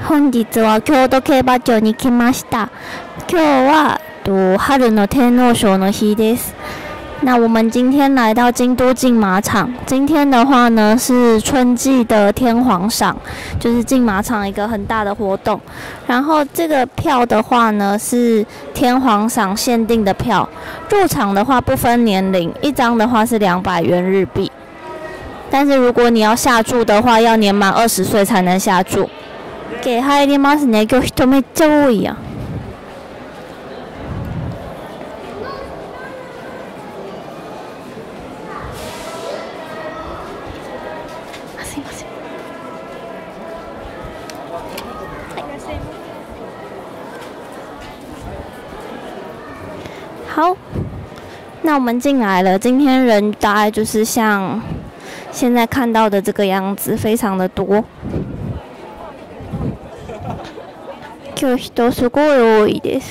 本日は京都競馬場に来ました。今日は春の天皇賞の日です。那我们今天来到京都竞马场，今天的话呢是春季的天皇赏，就是竞马场一个很大的活动。然后这个票的话呢是天皇赏限定的票，入场的话不分年龄，一张的话是200元日币。但是如果你要下注的话，要年满20岁才能下注。给入りますね。今日人めっちゃ多いやん。すいません。好，那我们进来了。今天人大概就是像现在看到的这个样子，非常的多。今日人すごい多いです。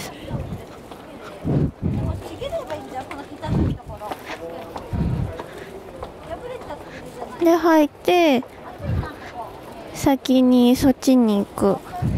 で入って先にそっちに行く。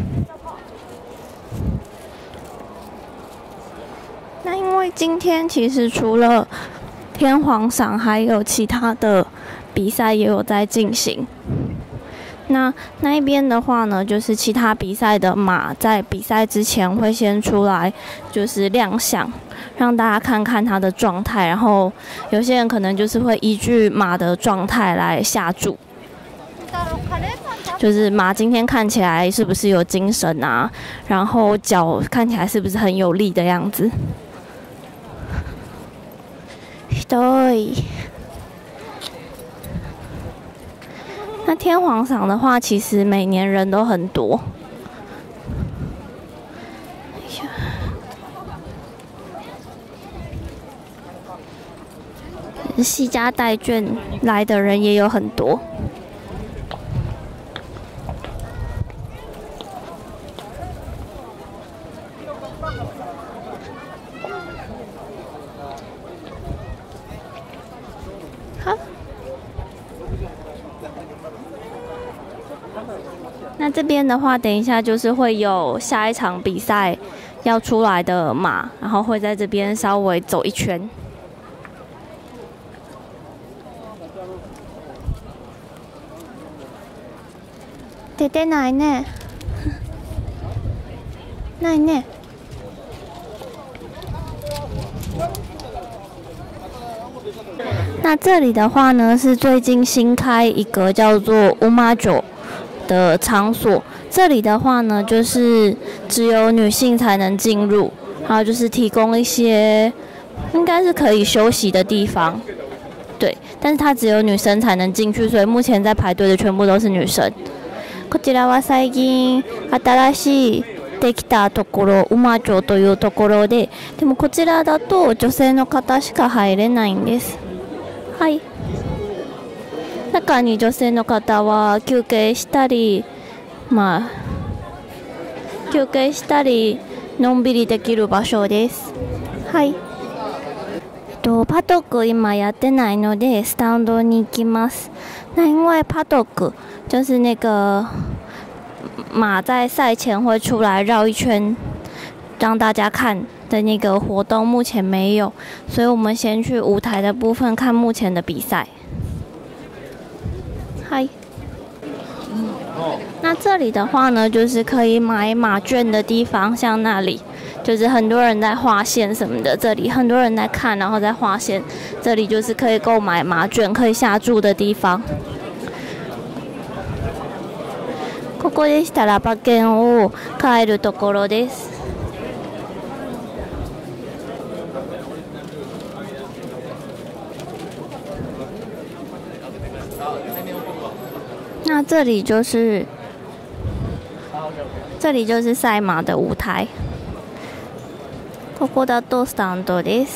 那因为今天其实除了天皇赏，还有其他的比赛也有在进行。那一边的话呢，就是其他比赛的马在比赛之前会先出来，就是亮相，让大家看看它的状态。然后有些人可能就是会依据马的状态来下注，就是马今天看起来是不是有精神啊，然后脚看起来是不是很有力的样子。对。那天皇赏的话，其实每年人都很多。惜家带眷来的人也有很多。好。那这边的话，等一下就是会有下一场比赛要出来的马，然后会在这边稍微走一圈。出てないね。ないね。那这里的话呢，是最近新开一个叫做乌马九的场所，这里的话呢，就是只有女性才能进入，然后就是提供一些应该是可以休息的地方，对，但是它只有女生才能进去，所以目前在排队的全部都是女生。こちらは最近新しいできたところ、馬町というところで、でもこちらだと女性の方しか入れないんです。はい。中に女性の方は休憩したり、休憩したりのんびりできる場所です。はい。パドック今やってないのでスタンドに行きます。那因为パドック就是那个马在赛前会出来绕一圈让大家看的那个活动目前没有，所以我们先去舞台的部分看目前的比赛。嗨，那这里的话呢，就是可以买马券的地方，像那里就是很多人在画线什么的，这里很多人在看，然后在画线，这里就是可以购买马券、可以下注的地方。ここでしたら馬券を買えるところです。那这里就是赛马的舞台。ここだとスタンドです。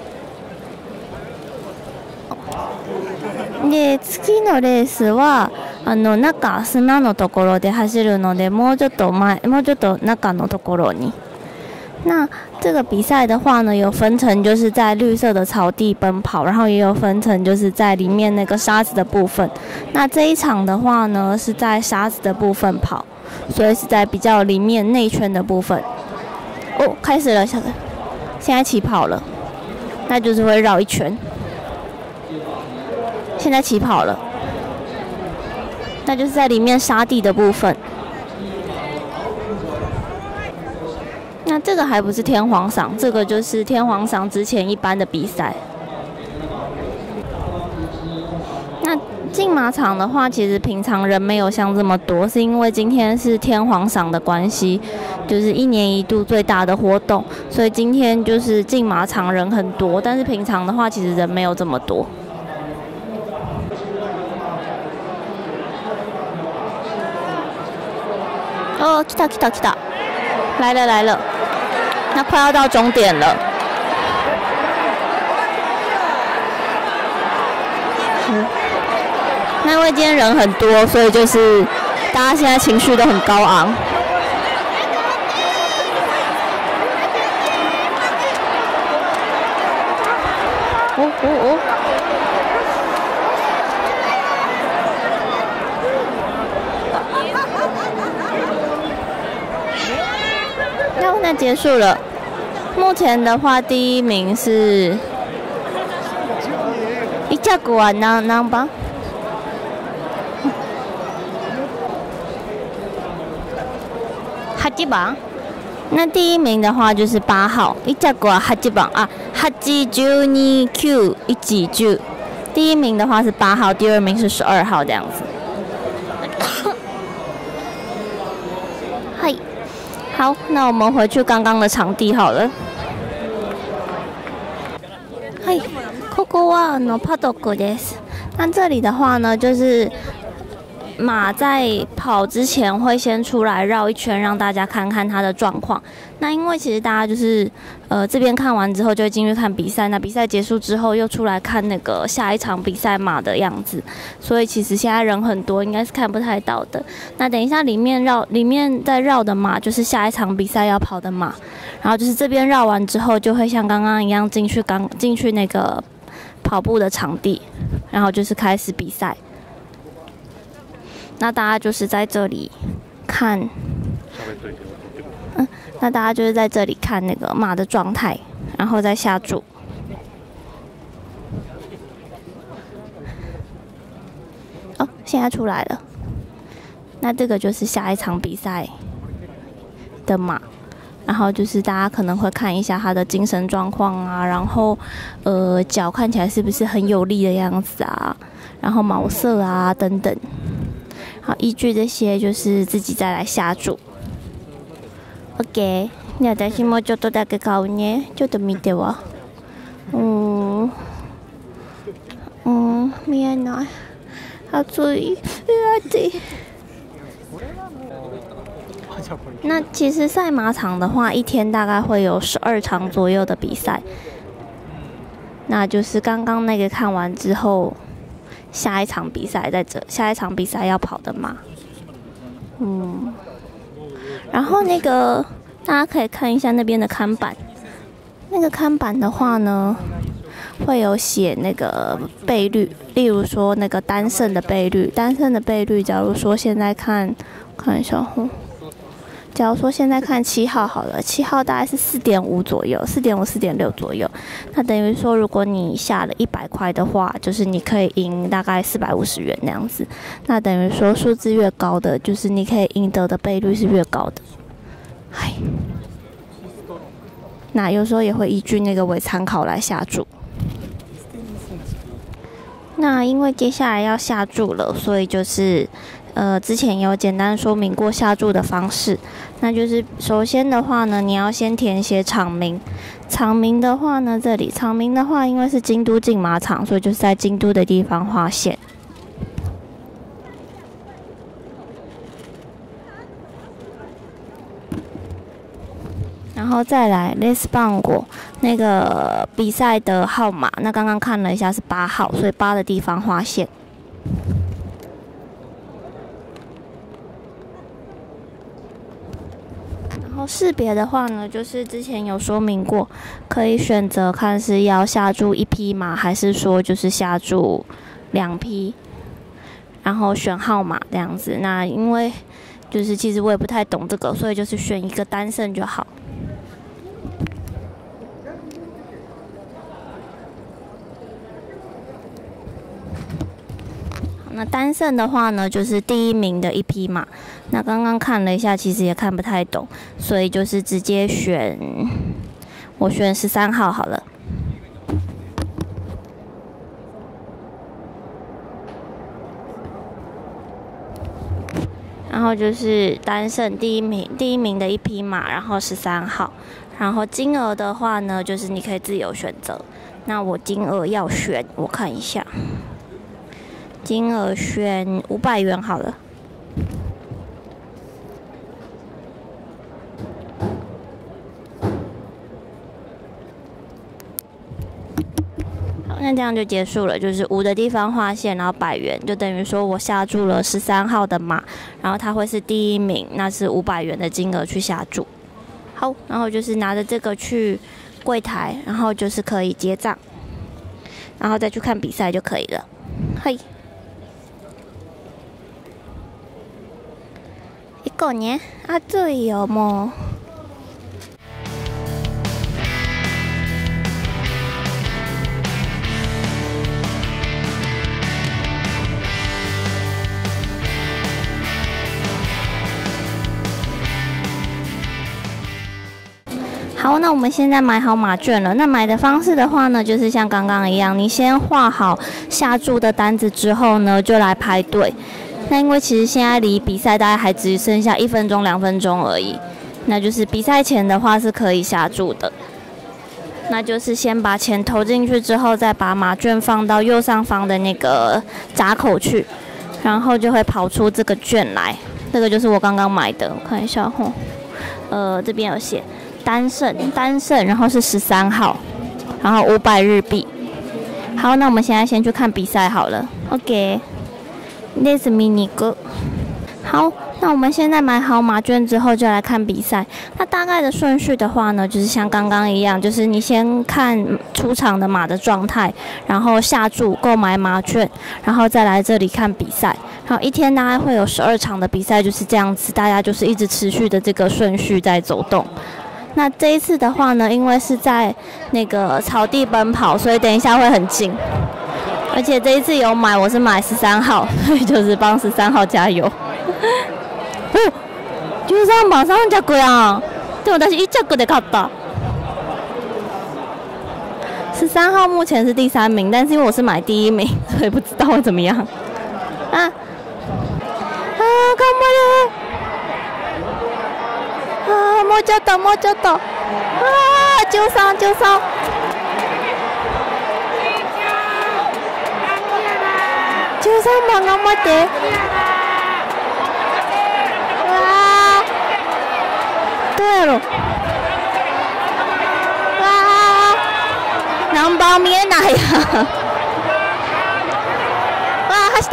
で次のレースは中砂のところで走るので、もうちょっと中のところに。那这个比赛的话呢，有分成就是在绿色的草地奔跑，然后也有分成就是在里面那个沙子的部分。那这一场的话呢，是在沙子的部分跑，所以是在比较里面内圈的部分。哦，开始了，现在起跑了，那就是会绕一圈。现在起跑了，那就是在里面沙地的部分。那这个还不是天皇赏，这个就是天皇赏之前一般的比赛。那竞马场的话，其实平常人没有像这么多，是因为今天是天皇赏的关系，就是1年1度最大的活动，所以今天就是竞马场人很多，但是平常的话，其实人没有这么多。哦，来た，来了。那快要到终点了。那因为今天人很多，所以就是大家现在情绪都很高昂。那结束了。目前的话，第1名是1着は何番？8番。那第1名的话就是8号，1着は8番啊，8、12、9、1、10。第1名的话是8号，第2名是12号这样子。嗨。好，那我们回去刚刚的场地好了。はい、ここはパドックです。那这里的话呢，就是马在跑之前会先出来绕一圈，让大家看看它的状况。那因为其实大家就是这边看完之后就会进去看比赛，那比赛结束之后又出来看那个下一场比赛马的样子，所以其实现在人很多，应该是看不太到的。那等一下里面在绕的马就是下一场比赛要跑的马，然后就是这边绕完之后就会像刚刚一样进去那个跑步的场地，然后就是开始比赛。那大家就是在这里看，那大家就是在这里看那个马的状态，然后再下注。哦，现在出来了。那这个就是下一场比赛的马，然后就是大家可能会看一下他的精神状况啊，然后脚看起来是不是很有力的样子啊，然后毛色啊等等。好，依据这些就是自己再来下注。OK， 私もちょっとだけ買うね。ちょっと見ては。見えない。暑い。那其实赛马场的话，一天大概会有12场左右的比赛。那就是刚刚那个看完之后。下一场比赛下一场比赛要跑的马，然后那个大家可以看一下那边的看板，那个看板的话呢，会有写那个倍率，例如说那个单胜的倍率，假如说现在看一下假如说现在看7号好了，7号大概是4.5左右，4.5、4.6左右。那等于说，如果你下了100块的话，就是你可以赢大概450元那样子。那等于说数字越高的，就是你可以赢得的倍率是越高的。嗨，那有时候也会依据那个为参考来下注。那因为接下来要下注了，所以就是之前有简单说明过下注的方式。那就是首先的话呢，你要先填写场名。场名的话呢，场名的话，因为是京都竞马场，所以就是在京都的地方划线。然后再来レース番号，那个比赛的号码，那刚刚看了一下是8号，所以8的地方划线。 然后识别的话呢，就是之前有说明过，可以选择看是要下注1匹马，还是说就是下注2匹，然后选号码这样子。那因为就是其实我也不太懂这个，所以就是选一个单胜就好。那单胜的话呢，就是第1名的1匹马。那刚刚看了一下，其实也看不太懂，所以就是直接选，我选13号好了。然后就是单胜第一名的1匹马，然后13号。然后金额的话呢，就是你可以自由选择。那我金额要选，我看一下。金额选500元好了。好，那这样就结束了，就是5的地方划线，然后100元，就等于说我下注了13号的马，然后它会是第1名，那是500元的金额去下注。好，然后就是拿着这个去柜台，然后就是可以结账，然后再去看比赛就可以了。嘿。1個ね、暑いよもう。好，那我们现在买好马券了。那买的方式的话呢，就是像刚刚一样，你先画好下注的单子之后呢，就来排队。那因为其实现在离比赛大概还只剩下1分钟、2分钟而已，那就是比赛前的话是可以下注的。那就是先把钱投进去之后，再把马券放到右上方的那个闸口去，然后就会跑出这个券来。这个就是我刚刚买的，我看一下吼，这边有写单胜，然后是13号，然后500日币。好，那我们现在先去看比赛好了。OK。レース見に行く。好，那我们现在买好马券之后，就来看比赛。那大概的顺序的话呢，就是像刚刚一样，就是你先看出场的马的状态，然后下注购买马券，然后再来这里看比赛。然后一天大概会有12场的比赛，就是这样子，大家就是一直持续的这个顺序在走动。那这一次的话呢，因为是在那个草地奔跑，所以等一下会很近。而且这一次有买，我是买13号，所以就是帮13号加油。哦，13番3着やん。でも私1着で勝った。13号目前是第3名，但是因为我是買第1名，所以不知道会怎么样。啊，頑張れ。あ、もうちょっと、もうちょっと。あ、13。13番頑張って。うわー、どうやろう。わー、ナンバー見えないや。わー、走った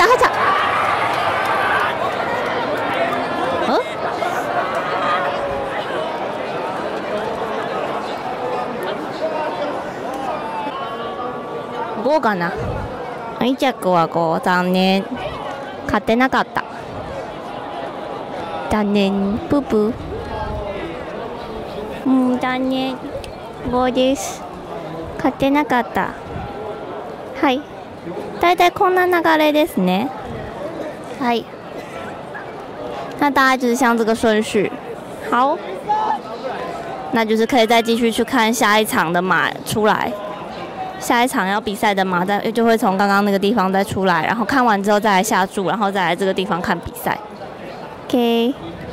。5かな。2着は5、残念。勝てなかった。残念、プープー。残念。5です。勝てなかった。はい。だいたいこんな流れですね。はい。那大概就是像这个顺序。好。那就是可以再继续去看下一场的马出来。下一场要比赛的马就会从刚刚那个地方再出来，然后看完之后再来下注，然后再来这个地方看比赛。OK。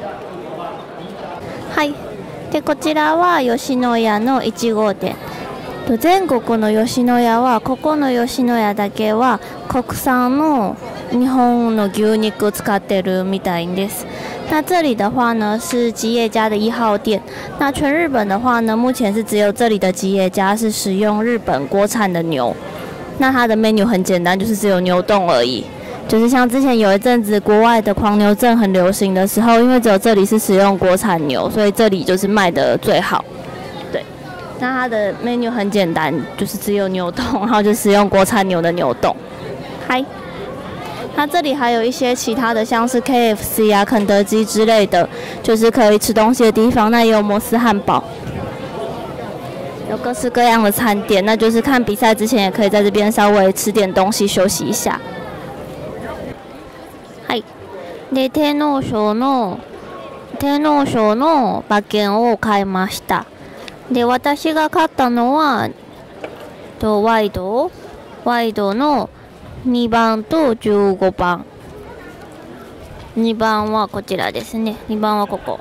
はい。でこちらは吉野家の1号店。全国の吉野家はここの吉野家だけは国産の日本の牛肉を使ってるみたいです。那这里的话呢是吉野家的1号店，那全日本的话呢，目前是只有这里的吉野家是使用日本国产的牛。那它的 menu 很简单，就是只有牛冻而已。 就是像之前有一阵子国外的狂牛症很流行的时候，因为只有这里是使用国产牛，所以这里就是卖的最好。对，那它的 menu 很简单，就是只有牛冻，然后就使用国产牛的牛冻。嗨，它这里还有一些其他的，像是 KFC 啊、肯德基之类的，就是可以吃东西的地方。那也有摩斯汉堡。有各式各样的餐点，那就是看比赛之前也可以在这边稍微吃点东西休息一下。はい。で、天皇賞の馬券を買いました。で、私が買ったのは、ワイドの2番と15番。2番はこちらですね。2番はここ。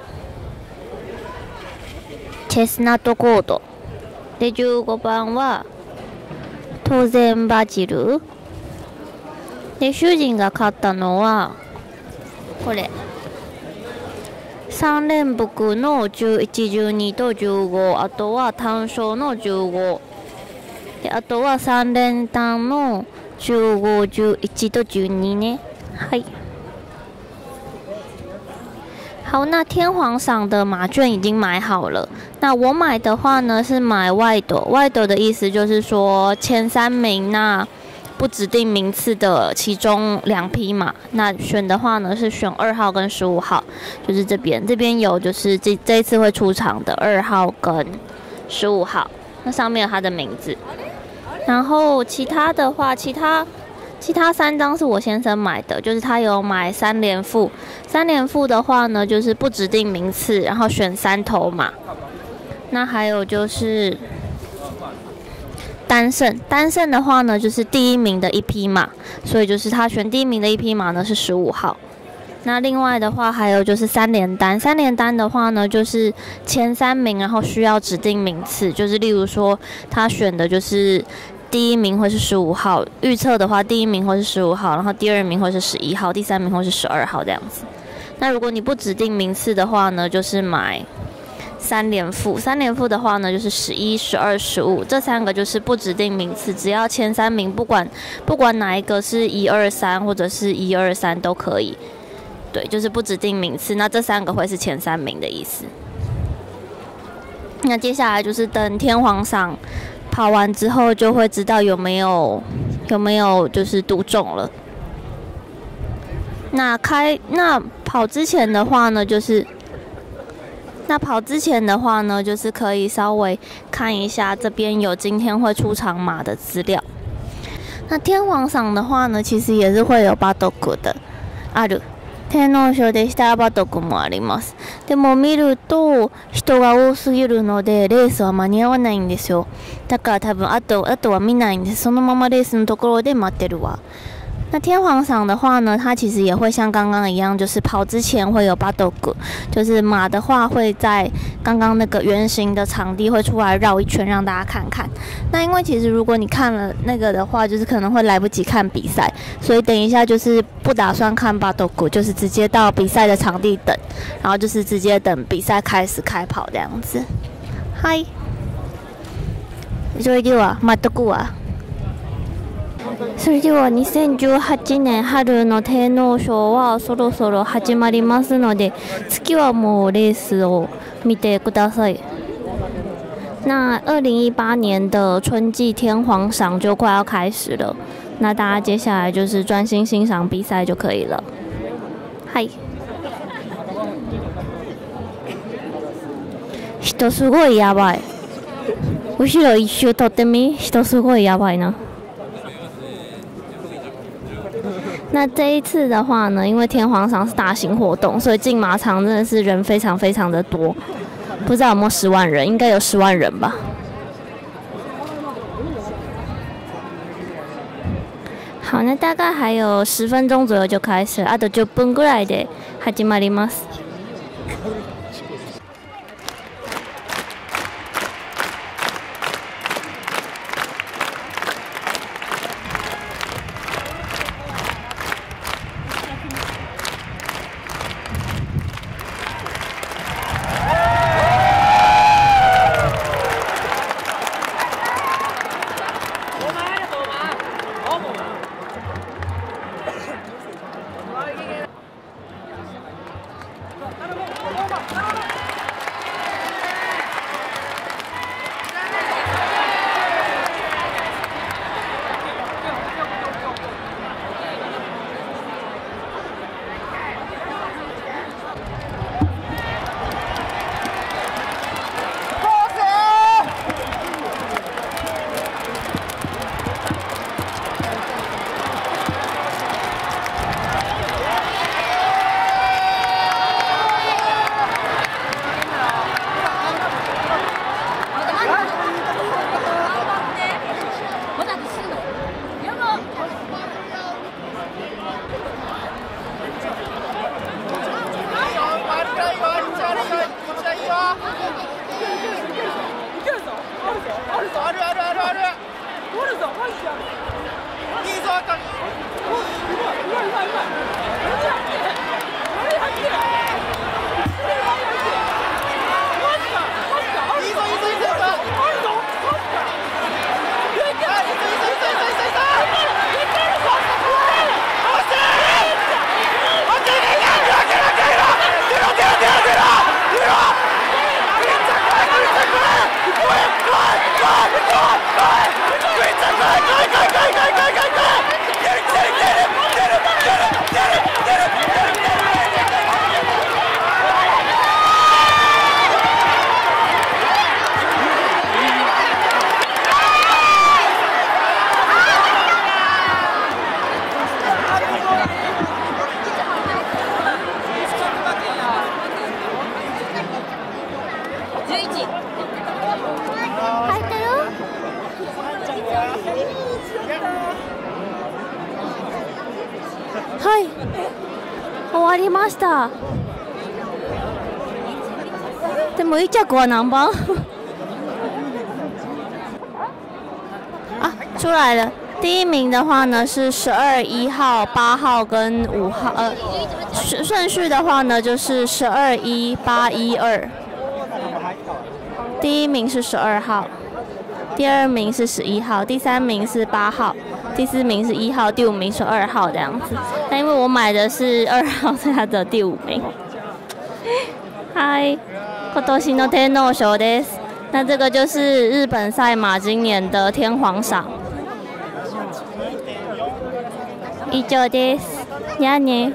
チェスナットコード。で、15番は、当然バジル。で、主人が買ったのは、これ。3連複の11、12と15。あとは単勝の15。で、あとは3連単の15、11と12ね。はい。好，那天皇赏的马券已经买好了。那我买的话呢，是买外斗。外斗的意思就是说前3名，那不指定名次的其中2匹马。那选的话呢，是选2号跟15号，就是这边有就是这一次会出场的2号跟15号，那上面有它的名字。然后其他的话，其他3张是我先生买的，就是他有买3连复。3连复的话呢，就是不指定名次，然后选3头马。那还有就是单胜的话呢，就是第1名的1匹马，所以就是他选第1名的1匹马呢是15号。那另外的话还有就是3连单的话呢，就是前3名，然后需要指定名次，就是例如说他选的就是第1名会是15号，预测的话第1名会是15号，然后第2名会是11号，第3名会是12号这样子。那如果你不指定名次的话呢，就是买3连复的话呢，就是11、12、15，这3个就是不指定名次，只要前3名，不管哪一个是1、2、3或者是1、2、3都可以。对，就是不指定名次，那这3个会是前3名的意思。那接下来就是等天皇赏跑完之后，就会知道有没有就是赌中了。那跑之前的话呢，就是可以稍微看一下这边有今天会出场马的资料。那天皇赏的话呢，其实也是会有バトク的，ある。天皇賞でしたらバトクもあります。でも見ると人が多すぎるのでレースは間に合わないんですよ。だから多分あとは見ないんです。そのままレースのところで待ってるわ。那天皇赏的话呢，它其实也会像刚刚一样，就是跑之前会有巴斗格，就是马的话会在刚刚那个圆形的场地会出来绕一圈，让大家看看。那因为其实如果你看了那个的话，就是可能会来不及看比赛，所以等一下就是不打算看巴斗格，就是直接到比赛的场地等，然后就是直接等比赛开跑这样子。嗨，それでは待っとくわ。それでは2018年春の天皇賞はそろそろ始まりますので、次はもうレースを見てください。那2018年的春季天皇赏就快要开始了，那大家接下来就是专心欣赏比赛就可以了。はい。人すごいやばい。後ろ一周取ってみ。人すごいやばいな。那这一次的话呢，因为天皇赏是大型活动，所以进马场真的是人非常非常的多，不知道有没有10万人，应该有10万人吧。好，那大概还有10分钟左右就开始了，あと10分ぐらいで始まります。 はい、終わりました。でも1着は何番？啊，出来了。第一名的话呢是12、1号、8号跟5号，顺序的话呢就是12、1、8、1、2。第一名是12号，第二名是11号，第三名是8号，第四名是1号，第5名是2号这样子。但因为我买的是2号，所以它的第5名。嗨，今年の天皇賞です。那这个就是日本赛马今年的天皇赏。以上です。じゃあね。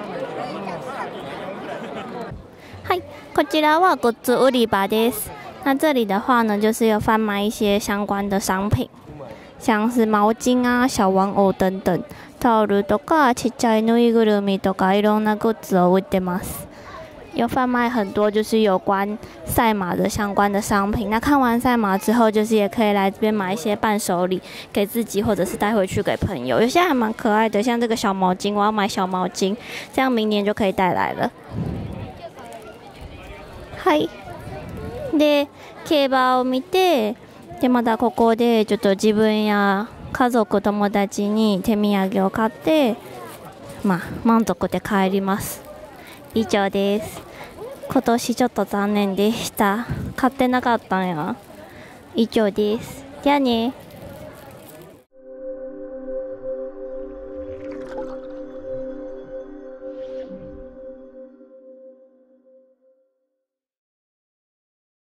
はい、こちらはグッズ売り場です。那这里的话呢，就是有贩卖一些相关的商品，像是毛巾啊、小玩偶等等，タオルとかちっちゃいぬいぐるみとかいろんなグッズを売ってます。有贩卖很多就是有关赛马的相关的商品。那看完赛马之后，就是也可以来这边买一些伴手礼给自己，或者是带回去给朋友。有些还蛮可爱的，像这个小毛巾，我要买小毛巾，这样明年就可以带来了。はい。で、競馬を見て、でまたここでちょっと自分や家族友達に手土産を買って、満足で帰ります。以上です。今年ちょっと残念でした。買ってなかったんや。以上です。じゃあね。